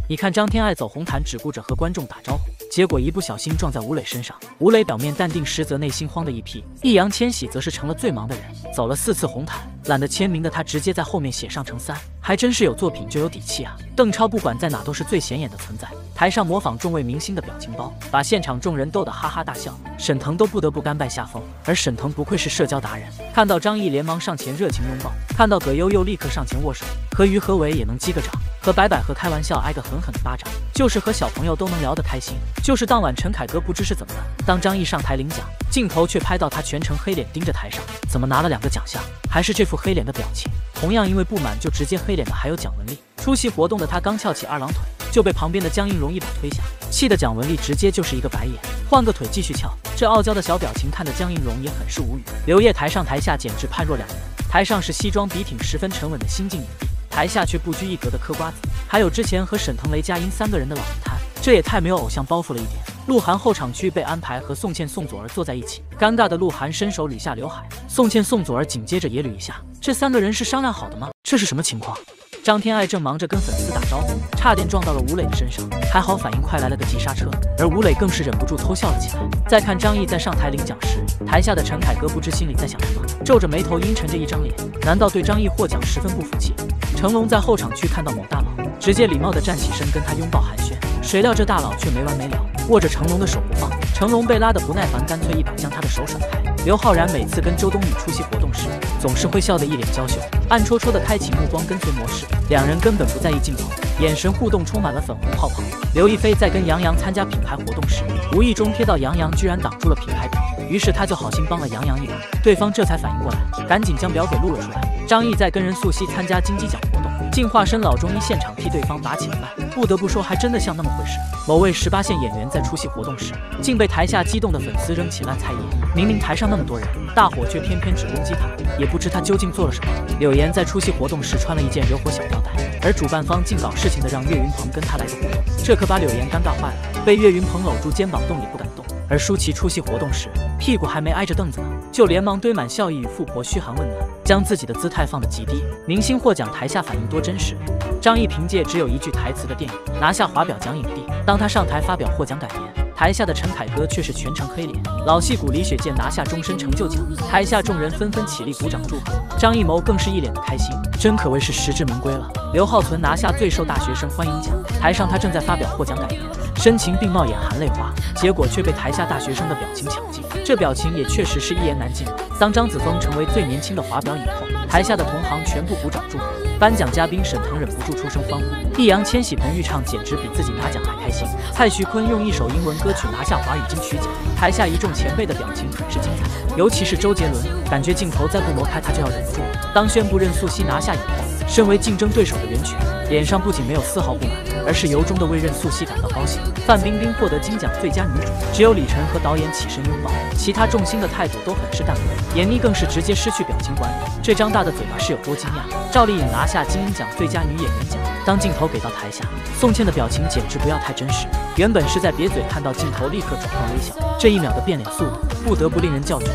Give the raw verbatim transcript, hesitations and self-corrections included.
你看张天爱走红毯，只顾着和观众打招呼，结果一不小心撞在吴磊身上。吴磊表面淡定，实则内心慌的一批。易烊千玺则是成了最忙的人，走了四次红毯，懒得签名的他直接在后面写上乘三，还真是有作品就有底气啊！邓超不管在哪都是最显眼的存在，台上模仿众位明星的表情包，把现场众人逗得哈哈大笑，沈腾都不得不甘拜下风。而沈腾不愧是社交达人，看到张译连忙上前热情拥抱，看到葛优又立刻上前握手，和于和伟也能击个掌，和白百合开玩笑挨个狠狠的巴掌，就是和小朋友都能聊得开心。就是当晚陈凯歌不知是怎么了，当张译上台领奖，镜头却拍到他全程黑脸盯着台上，怎么拿了两个奖项，还是这副黑脸的表情。同样因为不满就直接黑脸的还有蒋雯丽。出席活动的他刚翘起二郎腿，就被旁边的江映蓉一把推下，气得蒋雯丽直接就是一个白眼，换个腿继续翘。这傲娇的小表情看得江映蓉也很是无语。刘烨台上台下简直判若两人，台上是西装笔挺十分沉稳的新晋影帝，台下却不拘一格的嗑瓜子。还有之前和沈腾雷佳音三个人的老一摊，这也太没有偶像包袱了一点。鹿晗后场区被安排和宋茜宋祖儿坐在一起，尴尬的鹿晗伸手捋下刘海，宋茜宋祖儿紧接着也捋一下，这三个人是商量好的吗？这是什么情况？张天爱正忙着跟粉丝打招呼，差点撞到了吴磊的身上，还好反应快，来了个急刹车，而吴磊更是忍不住偷笑了起来。再看张译在上台领奖时，台下的陈凯歌不知心里在想什么，皱着眉头阴沉着一张脸，难道对张译获奖十分不服气？成龙在后场区看到某大佬，直接礼貌地站起身跟他拥抱寒暄，谁料这大佬却没完没了，握着成龙的手不放。成龙被拉得不耐烦，干脆一把将他的手甩开。刘昊然每次跟周冬雨出席活动时，总是会笑得一脸娇羞，暗戳戳地开启目光跟随模式，两人根本不在意镜头，眼神互动充满了粉红泡泡。刘亦菲在跟杨洋参加品牌活动时，无意中瞥到杨洋居然挡住了品牌表，于是他就好心帮了杨洋一把，对方这才反应过来，赶紧将表给录了出来。张译在跟任素汐参加金鸡奖活动，竟化身老中医，现场替对方把起了脉，不得不说还真的像那么回事。某位十八线演员在出席活动时，竟被台下激动的粉丝扔起烂菜叶，明明台上那么多人，大伙却偏偏只攻击他，也不知他究竟做了什么。柳岩在出席活动时穿了一件惹火小吊带，而主办方竟搞事情的让岳云鹏跟他来个互动，这可把柳岩尴尬坏了，被岳云鹏搂住肩膀动也不敢动。而舒淇出席活动时，屁股还没挨着凳子呢，就连忙堆满笑意与富婆嘘寒问暖，将自己的姿态放得极低。明星获奖台下反应多真实。张译凭借只有一句台词的电影拿下华表奖影帝，当他上台发表获奖感言，台下的陈凯歌却是全程黑脸。老戏骨李雪健拿下终身成就奖，台下众人纷纷起立鼓掌祝贺，张艺谋更是一脸的开心，真可谓是实至名归了。刘浩存拿下最受大学生欢迎奖，台上他正在发表获奖感言，深情并茂，眼含泪花，结果却被台下大学生的表情抢镜，这表情也确实是一言难尽。当张子枫成为最年轻的华表影后，台下的同行全部鼓掌祝贺，颁奖嘉宾沈腾忍不住出声欢呼。易烊千玺、彭昱畅简直比自己拿奖还开心。蔡徐坤用一首英文歌曲拿下华语金曲奖，台下一众前辈的表情很是精彩，尤其是周杰伦，感觉镜头再不挪开他就要忍不住了。当宣布任素汐拿下以后，身为竞争对手的袁泉脸上不仅没有丝毫不满，而是由衷的为任素汐感到高兴。范冰冰获得金奖最佳女主，只有李晨和导演起身拥抱，其他众星的态度都很是淡漠。闫妮更是直接失去表情管理，这张大的嘴巴是有多惊讶。赵丽颖拿下金鹰奖最佳女演员奖，当镜头给到台下，宋茜的表情简直不要太真实，原本是在瘪嘴，看到镜头立刻转换微笑，这一秒的变脸速度不得不令人叫绝。